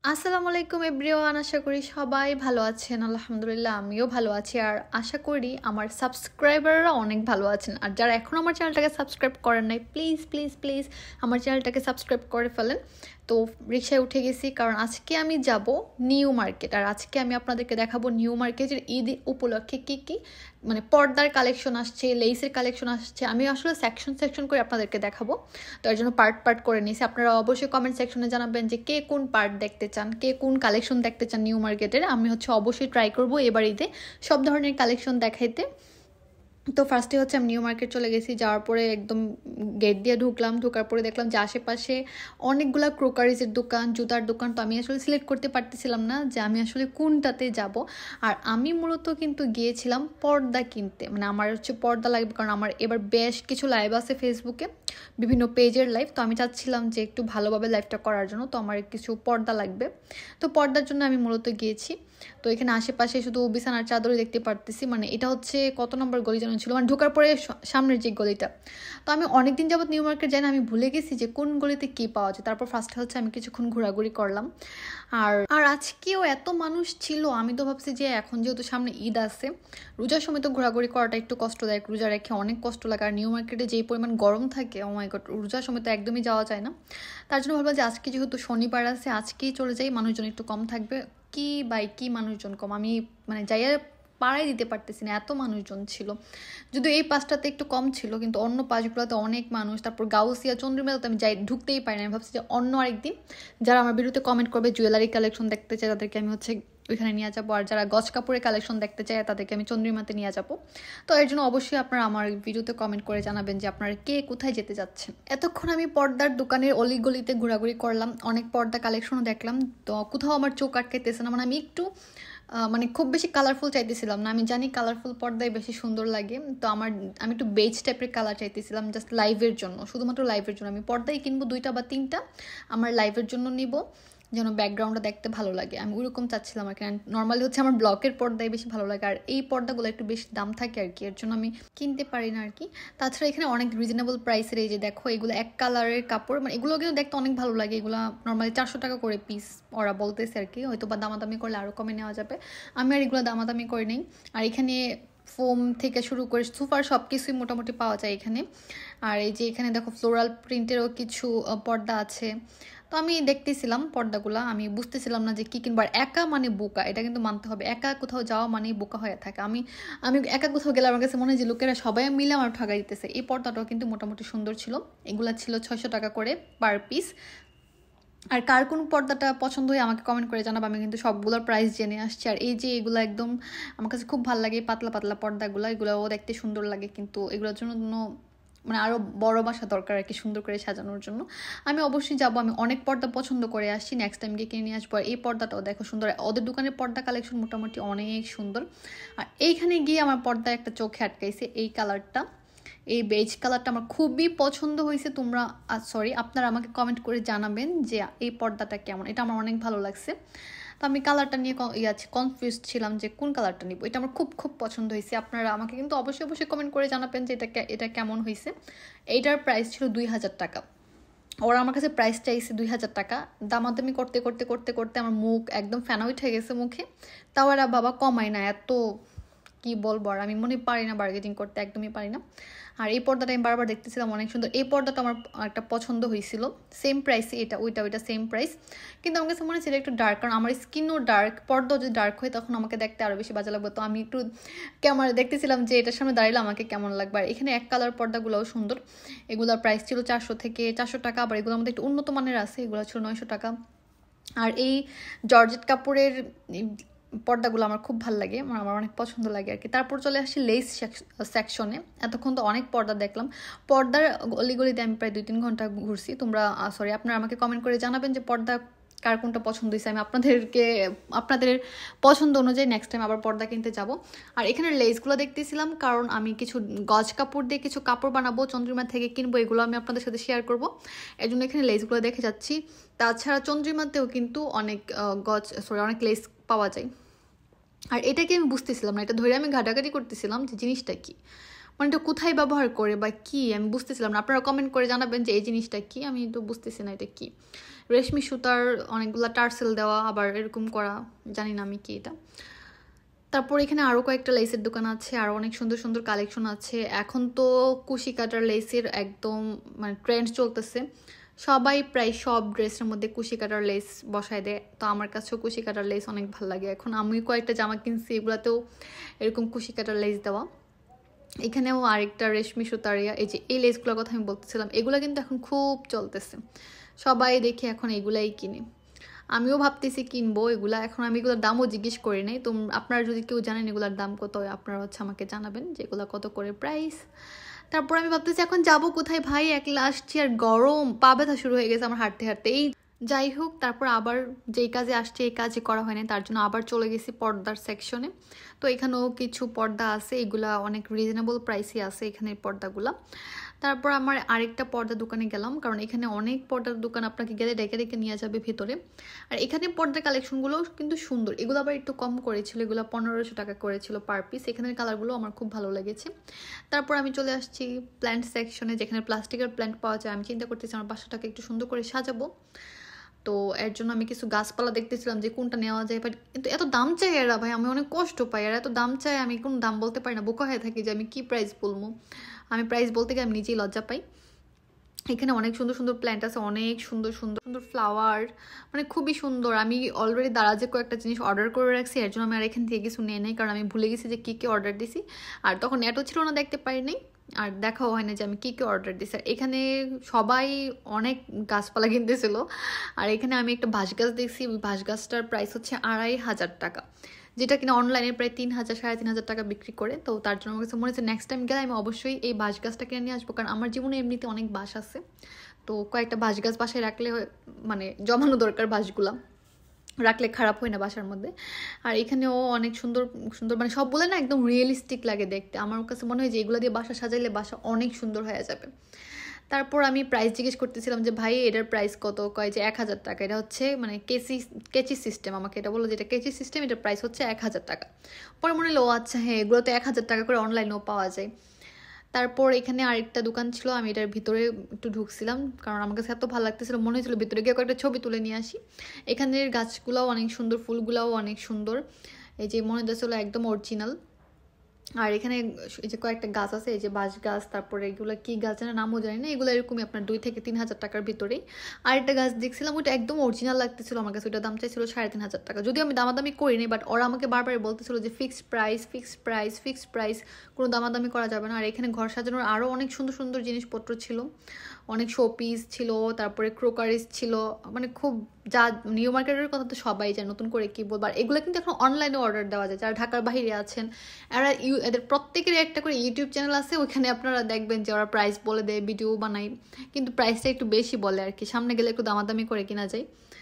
আসসালামু আলাইকুম এভরিওয়ান, আশা করি সবাই ভালো আছেন। আলহামদুলিল্লাহ আমিও ভালো আছি, আর আশা করি আমার সাবস্ক্রাইবাররা অনেক ভালো আছেন। আর যারা এখন আমার চ্যানেলটাকে সাবস্ক্রাইব করেন নাই, প্লিজ প্লিজ প্লিজ আমার চ্যানেলটাকে সাবস্ক্রাইব করে ফেলেন। তো রিক্সায় উঠে গেছি, কারণ আজকে আমি যাব নিউ মার্কেট। আর আজকে আমি আপনাদেরকে দেখাবো নিউ মার্কেটের ঈদ উপলক্ষে কী কী মানে পর্দার কালেকশন আসছে, লেসের কালেকশন আসছে। আমি আসলে সেকশন সেকশন করে আপনাদেরকে দেখাবো, তো এর জন্য পার্ট পার্ট করে নিয়েছি। আপনারা অবশ্যই কমেন্ট সেকশনে জানাবেন যে কে কোন পার্ট দেখতে চান, কে কোন কালেকশন দেখতে চান নিউ মার্কেটের। আমি অবশ্যই ট্রাই করবো এবার ঈদে সব ধরনের কালেকশন দেখাইতে। তো ফার্স্টে আমি নিউ মার্কেট চলে গেছি। যাওয়ার পরে একদম গেট দিয়ে ঢুকলাম। ঢোকার পরে দেখলাম যে আশেপাশে অনেকগুলা ক্রোকারিজের দোকান, জুতার দোকান। তো আমি আসলে সিলেক্ট করতে পারতেছিলাম না যে আমি আসলে কোনটাতে যাব। আর আমি মূলত কিন্তু গিয়েছিলাম পর্দা কিনতে, মানে আমার পর্দা লাগবে, কারণ আমার এবার বেশ কিছু লাইভ আছে ফেসবুকে, বিভিন্ন পেজের লাইভ। তো আমি চাচ্ছিলাম যে একটু ভালোভাবে লাইভটা করার জন্য, তো আমার কিছু পর্দা লাগবে। তো পর্দার জন্য আমি মূলত গিয়েছি। তো এখানে আশেপাশে শুধু বিছানার চাদরই দেখতে পারতেছি। মানে এটা কত নম্বর গলি যেন ছিল, মানে ঢোকার পরে সামনের যে গলিটা। তো আমি অনেকদিন যাবত নিউ মার্কেট যাই না, আমি ভুলে গেছি যে কোন গলিতে কী পাওয়া যায়। তারপর ফার্স্টে আমি কিছুক্ষণ ঘোরাঘুরি করলাম। আর আর আজকেও এত মানুষ ছিল, আমি তো ভাবছি যে এখন যেহেতু সামনে ঈদ আছে, রোজার সময় তো ঘোরাঘুরি করাটা একটু কষ্টদায়ক, রোজা রেখে অনেক কষ্ট লাগে। আর নিউ মার্কেটে যেই পরিমাণ গরম থাকে, ও মাই গড, রোজার সময় তো একদমই যাওয়া যায় না। তার জন্য ভাবলাম যে আজকে যেহেতু শনিবার আছে, আজকেই চলে যাই, মানুষজন একটু কম থাকবে। কি বাই কি মানুষজন কম, আমি মানে যাইয়া পাড়াই দিতে পারতেছি না, এত মানুষজন ছিল। যদিও এই পাঁচটাতে একটু কম ছিল, কিন্তু অন্য পাঁচগুলোতে অনেক মানুষ। তারপর গাউসিয়া, চন্দ্রিমাতে আমি ঢুকতেই পারি না। আমি ভাবছি যে অন্য আরেকদিন যারা আমার ভিডিওতে কমেন্ট করবে জুয়েলারি কালেকশন দেখতে চাই, তাদেরকে আমি ওইখানে নিয়ে যাবো। আর যারা গজ কাপড়ের কালেকশন দেখতে চায় তাদেরকে আমি চন্দ্রিমাতে নিয়ে যাবো। তো এর জন্য অবশ্যই আপনারা আমার ভিডিওতে কমেন্ট করে জানাবেন যে আপনারা কে কোথায় যেতে যাচ্ছেন। এতক্ষণ আমি পর্দার দোকানের অলিগলিতে ঘোরাঘুরি করলাম, অনেক পর্দা কালেকশনও দেখলাম। তো কোথাও আমার চোখ আটকাইতেছে না, মানে আমি একটু মানে খুব বেশি কালারফুল চাইতেছিলাম না। আমি জানি কালারফুল পর্দায় বেশি সুন্দর লাগে, তো আমি একটু বেজ টাইপের কালার চাইতেছিলাম, জাস্ট লাইভের জন্য, শুধুমাত্র লাইভের জন্য। আমি পর্দায় কিনবো 2টা বা 3টা, আমার লাইভের জন্য নিব, যেন ব্যাকগ্রাউন্ডটা দেখতে ভালো লাগে। আমি ওইরকম চাচ্ছিলাম আর কি। নর্মালি আমার ব্লকের পর্দায় বেশি ভালো লাগে, আর এই পর্দাগুলো একটু বেশি দাম থাকে আর কি, এর জন্য আমি কিনতে পারি না আর কি। তাছাড়া এখানে অনেক রিজনেবল প্রাইসের, এই যে দেখো এগুলো এক কালারের কাপড়, মানে এগুলো কিন্তু দেখতে অনেক ভালো লাগে। এগুলো নর্মালি 400 টাকা করে পিস ওরা বলতেছে আর কি, হয়তো বা দামাদামি করলে আরও কমে নেওয়া যাবে। আমি আর এগুলো দামাদামি করে নেই। আর এখানে ফোম থেকে শুরু করে সোফার সব কিছুই মোটামুটি পাওয়া যায় এখানে। আর এই যে এখানে দেখো ফ্লোরাল প্রিন্টেরও কিছু পর্দা আছে। তো আমি দেখতেছিলাম পর্দাগুলো, আমি বুঝতেছিলাম না যে কী কিনবো। আর একা মানে বোকা, এটা কিন্তু মানতে হবে, একা কোথাও যাওয়া মানেই বোকা হয়ে থাকে। আমি আমি একা কোথাও গেলে আমার কাছে মনে হয় যে লোকেরা সবাই মিলে আমার ঠগাই দিতেছে। এই পর্দাটাও কিন্তু মোটামুটি সুন্দর ছিল। এগুলা ছিল 600 টাকা করে পার পিস। আর কার কোন পর্দাটা পছন্দ হয় আমাকে কমেন্ট করে জানাবো, আমি কিন্তু সবগুলোর প্রাইস জেনে আসছি। আর এই যে এগুলো একদম আমার কাছে খুব ভালো লাগে, পাতলা পাতলা পর্দাগুলো, এগুলোও দেখতে সুন্দর লাগে, কিন্তু এগুলোর জন্য মানে আরও বড় বাসা দরকার আর কি, সুন্দর করে সাজানোর জন্য। আমি অবশ্যই যাবো, আমি অনেক পর্দা পছন্দ করে আসছি, নেক্সট টাইম গিয়ে কিনে নিয়ে আসবো। আর এই পর্দাটাও দেখো সুন্দর, ওদের দোকানের পর্দা কালেকশন মোটামুটি অনেক সুন্দর। আর এইখানে গিয়ে আমার পর্দায় একটা চোখে আটকাইছে এই কালারটা, এই বেজ কালারটা আমার খুবই পছন্দ হয়েছে। আপনারা আমাকে কমেন্ট করে জানাবেন যে এই পর্দাটা কেমন, এটা আমার অনেক ভালো লাগছে। তো আমি কালারটা নিয়ে কনফিউজ ছিলাম যে কোন কালারটা নিব। এটা আমার খুব খুব পছন্দ হয়েছে। আপনারা আমাকে কিন্তু অবশ্যই অবশ্যই কমেন্ট করে জানাবেন যে এটা কেমন হয়েছে। এইটার প্রাইস ছিল 2000 টাকা। ওরা আমার কাছে প্রাইস চাইছে 2000 টাকা। দামাদামি করতে করতে করতে করতে আমার মুখ একদম ফেনা উঠে গেছে মুখে। তাও এরা বাবা কমায় না, এত কি বলবো। আর আমি মনে পারি না বার্গেনিং করতে, একদমই পারি না। আর এই পর্দাটা আমি বারবার দেখতেছিলাম, অনেক সুন্দর। এই পর্দাটা আমার একটা পছন্দ হয়েছিল, সেম প্রাইসে, ওইটা সেম প্রাইস। কিন্তু আমার কাছে মনে হচ্ছে একটু ডার্ক, কারণ আমার স্কিনও ডার্ক, পর্দাও যদি ডার্ক হয় তখন আমাকে দেখতে আরও বেশি বাজে লাগবে। তো আমি একটু ক্যামেরা দেখতেছিলাম যে এটার সামনে দাঁড়ালে আমাকে কেমন লাগবে। আর এখানে এক কালার পর্দাগুলোও সুন্দর। এগুলোর প্রাইস ছিল 400 টাকা। আবার এগুলোর মধ্যে একটু উন্নত মানের আছে, এগুলো ছিল 900 টাকা। আর এই জর্জেট কাপড়ের পর্দাগুলো আমার খুব ভালো লাগে, আমার অনেক পছন্দ লাগে আর কি। তারপর চলে আসি লেস সেকশনে। এতক্ষণ তো অনেক পর্দা দেখলাম, পর্দার গলিগলিতে আমি প্রায় 2-3 ঘন্টা ঘুরছি। আপনারা আমাকে কমেন্ট করে জানাবেন যে পর্দা কার কোনটা পছন্দ হয়েছে। আমি আপনাদের পছন্দ অনুযায়ী নেক্সট টাইম আবার পর্দা কিনতে যাব। আর এখানে লেসগুলো দেখতেছিলাম, কারণ আমি কিছু গজ কাপড় দিয়ে কিছু কাপড় বানাবো, চন্দ্রিমা থেকে কিনবো, এগুলো আমি আপনাদের সাথে শেয়ার করব। এর জন্য এখানে লেসগুলো দেখে যাচ্ছি। তাছাড়া চন্দ্রিমাতেও কিন্তু অনেক অনেক লেস পাওয়া যায়। আর এটাকে আমি বুঝতেছিলাম না, এটা ধরে আমি ঘাটাঘাটি করতেছিলাম যে জিনিসটা কি। মানে এটা কোথায় ব্যবহার করে বা কি আমি বুঝতেছিলাম না। আপনারা কমেন্ট করে জানাবেন যে এই জিনিসটা কি, আমি তো বুঝতেছি না এটা কি। রেশমি সুতার অনেকগুলো টার্সেল দেওয়া, আবার এরকম করা, জানি না আমি কি এটা। তারপর এখানে আরও কয়েকটা লেসের দোকান আছে, আর অনেক সুন্দর সুন্দর কালেকশন আছে। এখন তো কুশি কাটার লেসের একদম মানে ট্রেন্ড চলতেছে, সবাই প্রায় সব ড্রেসের মধ্যে কুশি কাটার লেস বসায় দেয়। তো আমার কাছেও কুশি কাটার লেস অনেক ভালো লাগে। এখন আমি কয়েকটা জামা কিনছি, এগুলাতেও এরকম কুশি কাটার লেস দেওয়া। এখানেও আরেকটা রেশমি সুতারিয়া, এই যে এই লেসগুলোর কথা আমি বলতেছিলাম, এগুলো কিন্তু এখন খুব চলতেছে, সবাই দেখি এখন এগুলাই কিনে। আমিও ভাবতেছি কিনবো এগুলা। এখন আমি এগুলোর দামও জিজ্ঞেস করি নাই। তো আপনারা যদি কেউ জানেন এগুলোর দাম কত, আপনারা আমাকে জানাবেন যে এগুলো কত করে প্রাইস। তারপর আমি ভাবতেছি এখন যাব কোথায় ভাই, একলা আসছি আর গরম, পা ব্যথা শুরু হয়ে গেছে আমার হাঁটতে হাঁটতে। এই যাই হোক, তারপর আবার যেই কাজে আসছে এই কাজে করা হয় না, তার জন্য আবার চলে গেছি পর্দার সেকশনে। তো এখানেও কিছু পর্দা আছে, এগুলা অনেক রিজনেবল প্রাইসই আছে এখানের পর্দাগুলা। তারপর আমার আরেকটা পর্দার দোকানে গেলাম, কারণ এখানে অনেক পর্দার দোকান আপনাকে গেলে ডেকে ডেকে নিয়ে যাবে ভিতরে। আর এখানে পর্দার কালেকশনগুলো কিন্তু সুন্দর, এগুলো আবার একটু কম করেছিল, এগুলো 1500 টাকা করেছিল পার পিস। এখানের কালারগুলো আমার খুব ভালো লেগেছে। তারপর আমি চলে আসছি প্ল্যান্ট সেকশনে, যেখানে প্লাস্টিকের প্ল্যান্ট পাওয়া যায়। আমি চিন্তা করতেছি আমার বাসাটাকে একটু সুন্দর করে সাজাবো, তো এর জন্য আমি কিছু গাছপালা দেখতেছিলাম যে কোনটা নেওয়া যায়। বাট কিন্তু এত দাম চাই এরা ভাই, আমি অনেক কষ্ট পাই। এরা এত দাম চাই, আমি কোনো দাম বলতে পারি না, বোকা হয়ে থাকি যে আমি কি প্রাইস বলবো। আমি প্রাইস বলতে গিয়ে আমি নিজেই লজ্জা পাই। এখানে অনেক সুন্দর সুন্দর প্ল্যান্ট আছে, অনেক সুন্দর সুন্দর সুন্দর ফ্লাওয়ার, মানে খুবই সুন্দর। আমি অলরেডি দারাজে কয়েকটা জিনিস অর্ডার করে রাখছি, এর জন্য আমি আর এখান থেকে কিছু নিয়ে নেই, কারণ আমি ভুলে গেছি যে কী কী অর্ডার দিছি। আর তখন নেটও ছিল না, দেখতে পারিনি, আর দেখাও হয় না যে আমি কী কী অর্ডার দিছি। আর এখানে সবাই অনেক গাছপালা কিনতেছিল। আর এখানে আমি একটা বাঁশ গাছ দেখছি, ওই বাঁশ গাছটার প্রাইস হচ্ছে 2500 টাকা, যেটা কিনা অনলাইনে প্রায় 3000 3500 টাকা বিক্রি করে। তো তার জন্য আমার কাছে মনে হচ্ছে নেক্সট টাইম গেলে আমি অবশ্যই এই বাঁশ গাছটা কিনে নিয়ে আসবো, কারণ আমার জীবনে এমনিতে অনেক বাঁশ আছে। তো কয়েকটা বাঁশ গাছ বাসায় রাখলে মানে জমানো দরকার, বাঁশগুলা রাখলে খারাপ হয় না বাসার মধ্যে। আর এখানেও অনেক সুন্দর সুন্দর, মানে সব বলে না একদম রিয়েলিস্টিক লাগে দেখতে। আমার কাছে মনে হয় যে এগুলো দিয়ে বাসা সাজাইলে বাসা অনেক সুন্দর হয়ে যাবে। তারপর আমি প্রাইস জিজ্ঞেস করতেছিলাম যে ভাই এটার প্রাইস কত, কয় যে 1000 টাকা। এটা হচ্ছে মানে কেচি সিস্টেম, আমাকে এটা বললো যে এটা কেচি সিস্টেম, এটার প্রাইস হচ্ছে 1000 টাকা। পরে মনে হলো আচ্ছা হ্যাঁ, এগুলো তো 1000 টাকা করে অনলাইনেও পাওয়া যায়। তারপর এখানে আরেকটা দোকান ছিল, আমি এটার ভিতরে একটু ঢুকছিলাম, কারণ আমার কাছে এত ভালো লাগতেছিল, মনে হয়েছিল ভিতরে গিয়ে কয়েকটা ছবি তুলে নিয়ে আসি। এখানের গাছগুলোও অনেক সুন্দর, ফুলগুলোও অনেক সুন্দর, এই যে মনে হচ্ছিল একদম অরিজিনাল। আর এখানে এই যে কয়েকটা গাছ আছে, এই যে বাঁশ গাছ, তারপরে এগুলো কি গাছ জানা নামও জানি না, এগুলো এরকমই আপনার 2 থেকে 3000 টাকার ভিতরেই। আর একটা গাছ দেখছিলাম, ওইটা একদম অরিজিনাল লাগতেছিল আমার কাছে, ওইটা দাম চাইছিল 3500 টাকা। যদিও আমি দামাদামি করিনি, বাট ওরা আমাকে বারবার বলতেছিল যে fixed price fixed price fixed price, কোনো দামাদামি করা যাবে না। আর এখানে ঘর সাজানোর আরও অনেক সুন্দর সুন্দর জিনিসপত্র ছিল, অনেক শোপিস ছিল, তারপরে ক্রোকারিস ছিল, মানে খুব যা নিউ মার্কেটের কথা তো সবাই যায়, নতুন করে কি বলবো। আর এগুলো কিন্তু এখন অনলাইনে অর্ডার দেওয়া যায়, যারা ঢাকার বাইরে আছেন এরা এদের প্রত্যেকেরই একটা করে ইউটিউব চ্যানেল আছে, ওইখানে আপনারা দেখবেন যে ওরা প্রাইস বলে দেয়, ভিডিও বানায়, কিন্তু প্রাইসটা একটু বেশি বলে আর কি, সামনে গেলে একটু দামাদামি করে কিনা যায়।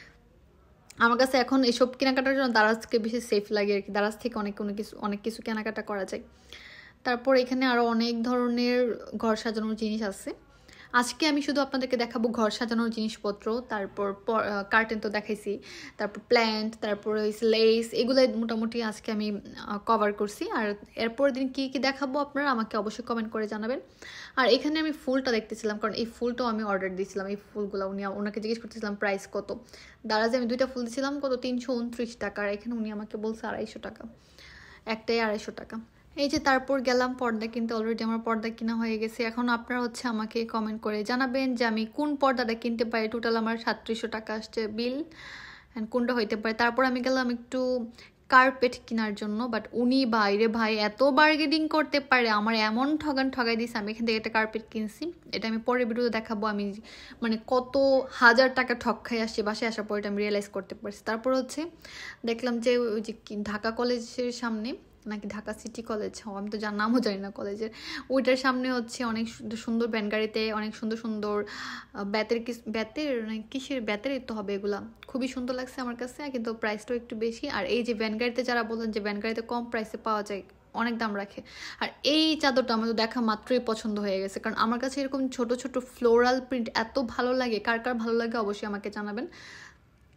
আমার কাছে এখন এসব কেনাকাটার জন্য দারাজকে বেশি সেফ লাগে আর কি, দারাজ থেকে অনেক কিছু কেনাকাটা করা যায়। তারপর এখানে আরও অনেক ধরনের ঘর সাজানোর জিনিস আছে। আজকে আমি শুধু আপনাদেরকে দেখাবো ঘর সাজানোর জিনিসপত্র, তারপর কার্টেন তো দেখাইছি, তারপর প্ল্যান্ট, তারপর লেস, এগুলো মোটামুটি আজকে আমি কভার করছি। আর এরপর দিন কি কি দেখাবো আপনারা আমাকে অবশ্যই কমেন্ট করে জানাবেন। আর এখানে আমি ফুলটা দেখতেছিলাম, কারণ এই ফুলটাও আমি অর্ডার দিয়েছিলাম, এই ফুলগুলো ওনাকে জিজ্ঞেস করতেছিলাম প্রাইস কত। দারাজে আমি 2টা ফুল দিয়েছিলাম কত 329 টাকা, আর এখানে উনি আমাকে বলছে 250 টাকা, একটাই 250 টাকা। এই যে তারপর গেলাম পর্দা কিনতে, অলরেডি আমার পর্দা কিনা হয়ে গেছে। এখন আপনারা আমাকে কমেন্ট করে জানাবেন যে আমি কোন পর্দাটা কিনতে পারি। টোটাল আমার 3700 টাকা আসছে বিল, অ্যান্ড কোনটা হইতে পারে। তারপর আমি গেলাম একটু কার্পেট কেনার জন্য, বাট উনি বাইরে ভাই এত বার্গেনিং করতে পারে, আমার এমন ঠগাই দিয়েছে। আমি এখান থেকে একটা কার্পেট কিনছি, এটা আমি পরের ভিডিওতে দেখাবো আমি মানে কত হাজার টাকা ঠক খাই আসছি। বাসায় আসার পর এটা আমি রিয়েলাইজ করতে পারছি। তারপর দেখলাম যে ওই যে ঢাকা কলেজের সামনে, নাকি ঢাকা সিটি কলেজ, আমি তো যার নামও জানি না কলেজের, ওইটার সামনে অনেক সুন্দর ভ্যানগাড়িতে অনেক সুন্দর সুন্দর কিসের ব্যাটারি তো হবে, এগুলা খুবই সুন্দর লাগছে আমার কাছে, কিন্তু প্রাইসটাও একটু বেশি। আর এই যে ভ্যানগাড়িতে যারা বলেন যে ভ্যানগাড়িতে কম প্রাইসে পাওয়া যায়, অনেক দাম রাখে। আর এই চাদরটা আমার তো দেখা মাত্রই পছন্দ হয়ে গেছে, কারণ আমার কাছে এরকম ছোট ছোট ফ্লোরাল প্রিন্ট এত ভালো লাগে। কার কার ভালো লাগে অবশ্যই আমাকে জানাবেন।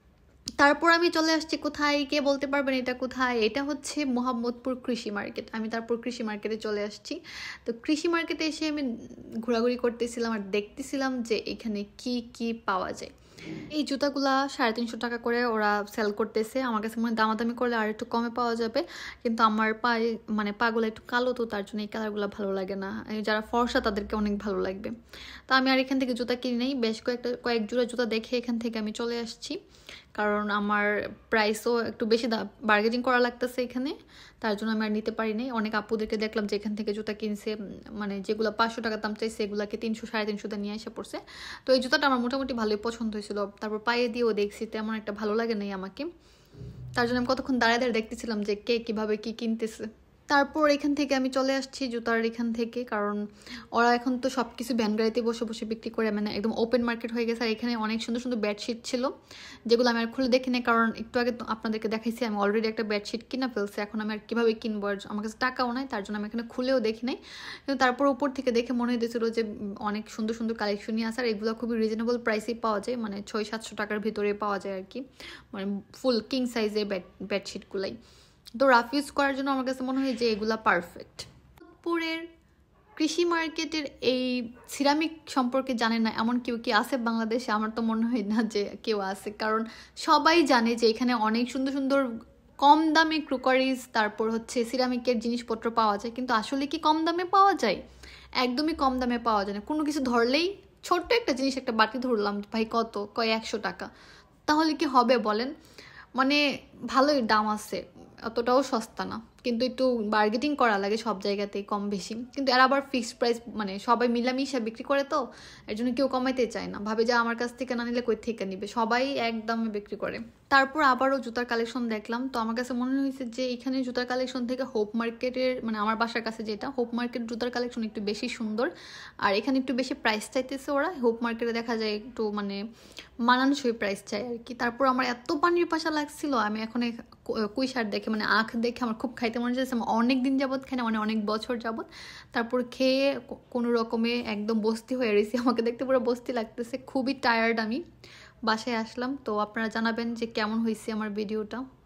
তারপর আমি চলে আসছি কোথায়, কে বলতে পারবেন এটা কোথায়? এটা হচ্ছে মোহাম্মদপুর কৃষি মার্কেট। আমি তারপর কৃষি মার্কেটে চলে আসছি। তো কৃষি মার্কেটে এসে আমি ঘোরাঘুরি করতেছিলাম আর দেখতেছিলাম যে এখানে কি কি পাওয়া যায়। এই জুতাগুলা 350 টাকা করে ওরা সেল করতেছে। আমার কাছে মনে হয় দামাদামি করলে আর একটু কমে পাওয়া যাবে, কিন্তু আমার পায়ে মানে পাগুলো একটু কালো, তো তার জন্য এই কালারগুলো ভালো লাগে না। যারা ফর্সা তাদেরকে অনেক ভালো লাগবে। তো আমি আর এখান থেকে জুতা কিনি নাই, বেশ কয়েক জোড়া জুতা দেখে এখান থেকে আমি চলে আসছি, কারণ আমার প্রাইসও একটু বেশি বার্গেনিং করা লাগতেছে এখানে, তার জন্য আমি আর নিতে পারি নাই। অনেক আপুদেরকে দেখলাম যে এখান থেকে জুতা কিনছে, মানে যেগুলো 500 টাকা দাম চাইছে এগুলাকে 300 350 নিয়ে এসে পড়ছে। তো এই জুতাটা আমার মোটামুটি ভালোই পছন্দ হয়েছিল। তারপর পায়ে দিয়েও দেখছি, তেমন একটা ভালো লাগে নাই আমাকে, তার জন্য আমি কতক্ষণ দাঁড়ায় দাঁড়ায় দেখতেছিলাম যে কে কীভাবে কী কিনতেছে। তারপর এখান থেকে আমি চলে আসছি জুতার এখান থেকে, কারণ ওরা এখন তো সব কিছু ভ্যান গাড়িতে বসে বসে বিক্রি করে, মানে একদম ওপেন মার্কেট হয়ে গেছে। আর এখানে অনেক সুন্দর সুন্দর বেডশিট ছিল, যেগুলো আমি আর খুলে দেখি না, কারণ একটু আগে তো আপনাদেরকে দেখাইছি আমি অলরেডি একটা বেডশিট কিনে ফেলছি। এখন আমি আর কীভাবে কিনবো, আর আমার কাছে টাকাও নাই, তার জন্য আমি এখানে খুলেও দেখি নাই। কিন্তু তারপর উপর থেকে দেখে মনে হয়েছিল যে অনেক সুন্দর সুন্দর কালেকশনই আছে, আর এগুলো খুবই রিজনেবল প্রাইসেই পাওয়া যায়, মানে 600-700 টাকার ভিতরে পাওয়া যায় আর কি, মানে ফুল কিং সাইজের বেডশিটগুলাই। তো রাফ ইউজ করার জন্য আমার কাছে মনে হয় যে এগুলা পারফেক্ট। পুরের কৃষি মার্কেটের এই সিরামিক সম্পর্কে জানে না এমন কেউ কি আছে বাংলাদেশে? আমার তো মনে হয় না যে কেউ আছে, কারণ সবাই জানে যে এখানে অনেক সুন্দর সুন্দর কম দামে ক্রোকারিজ, তারপর হচ্ছে সিরামিকের জিনিসপত্র পাওয়া যায়। কিন্তু আসলে কি কম দামে পাওয়া যায়? একদমই কম দামে পাওয়া যায় না। কোনো কিছু ধরলেই, ছোট্ট একটা জিনিস, একটা বাটি ধরলাম, ভাই কত, কয় 100 টাকা, তাহলে কি হবে বলেন? মানে ভালোই দাম আছে, অতটাও সস্তা না, কিন্তু একটু বার্গেটিং করা লাগে সব জায়গাতেই কম বেশি। কিন্তু এরা আবার ফিক্সড প্রাইস, মানে সবাই মিলামিশা বিক্রি করে, তো এর জন্য কেউ কমাইতে চায় না, ভাবে যে আমার কাছ থেকে না নিলে কই থেকে নিবে, সবাই এক দামে বিক্রি করে। তারপর আবারও জুতার কালেকশন দেখলাম, তো আমার কাছে মনে হয়েছে যে এখানে জুতার কালেকশন থেকে হোপ মার্কেটের, মানে আমার বাসার কাছে যেটা হোপ মার্কেট, জুতার কালেকশন একটু বেশি সুন্দর, আর এখানে একটু বেশি প্রাইস চাইতেছে ওরা। হোপ মার্কেটে দেখা যায় একটু মানে মানানসই প্রাইস চাই আর কি। তারপর আমার এত পানির পাশা লাগছিল, আমি এখন কুই শার্ট দেখে, মানে আখ দেখে আমার খুব খাইতে মনে যাচ্ছে। আমার অনেক দিন যাবত খাই না, মানে অনেক বছর যাবত। তারপর খেয়ে কোনো রকমে একদম বস্তি হয়ে রয়েছি, আমাকে দেখতে পুরো বস্তি লাগতেছে, খুবই টায়ার্ড আমি। বাসায় আসলাম, তো আপনারা জানাবেন যে কেমন হয়েছে আমার ভিডিওটা।